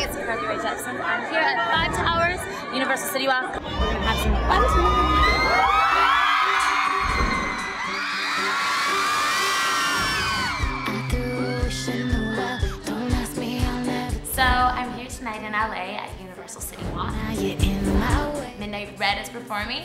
it's Carly Rae Jepsen. I'm here at 5 Towers, Universal City Walk. We're gonna have some fun. So I'm here tonight in LA at Universal City Walk. Midnight Red is performing.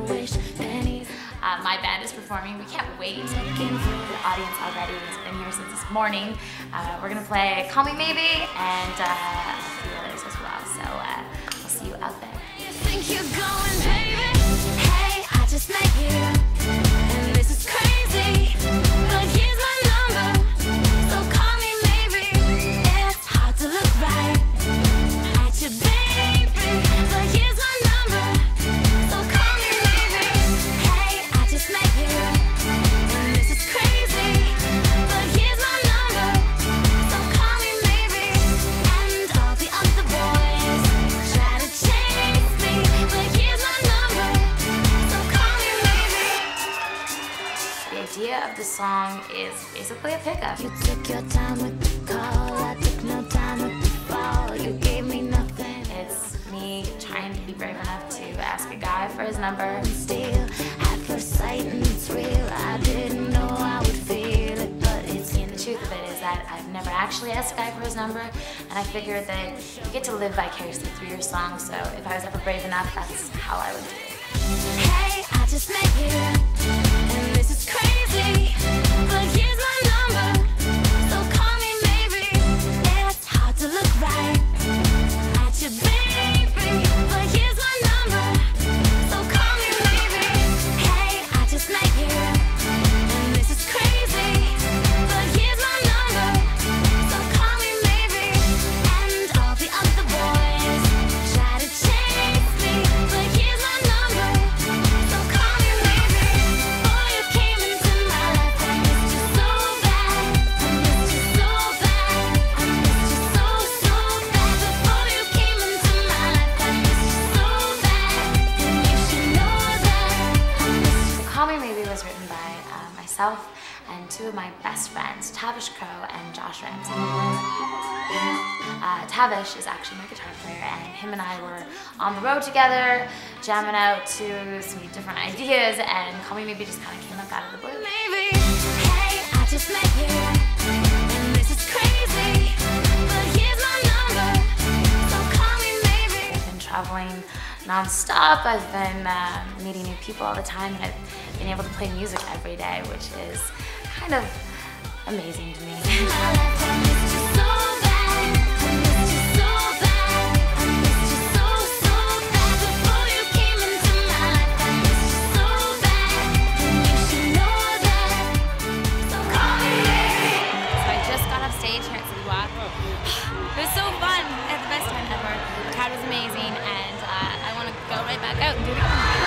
My band is performing. We can't wait. The audience already has been here since this morning. We're gonna play Call Me Maybe and a few others as well. So we'll see you out there. You think you're going, baby? Hey, I just met you, and this is crazy. But here's my number, so call me maybe. It's hard to look right at you, baby. But here's my number, so call me maybe. Hey, I just met you, and this is crazy. But here's my number, so call me maybe. And all the other boys try to chase me, but here's my number, so call me maybe. The idea of the song is basically a pickup. You took your time with the call, I took no time with the fall. You gave me nothing. It's me trying to be brave enough to ask a guy for his number. Still at first sight and it's real. I didn't know I would feel it, but it's in. The truth of it is that I've never actually asked a guy for his number, and I figured that you get to live vicariously through your song. So if I was ever brave enough, that's how I would do it. Hey, I just met you, and this is crazy. But here's my number, so call me maybe. It's hard to look right at you, baby. But here's my number, so call me maybe. Hey, I just met you, and this is crazy. But here's my number, so call me maybe. And all the other boys try to chase me, but here's my number, so call me maybe. Boy, you came into my life, I missed you so bad. I missed you so bad. I missed you so, so bad. Before you came into my life, I missed you so bad. And you should know that I missed you. Call Me Maybe was written by myself and two of my best friends, Tavish Crow and Josh Ramsey. Tavish is actually my guitar player, and him and I were on the road together, jamming out to some different ideas, and Call Me Maybe just kind of came up out of the blue. Maybe, hey, I just met you, and this is crazy, but here's my number, so call me maybe. I've been traveling non-stop. I've been meeting new people all the time, and I've been able to play music every day, which is kind of amazing to me. It was so fun. I had the best time ever. The crowd was amazing, and I want to go right back out and do it again.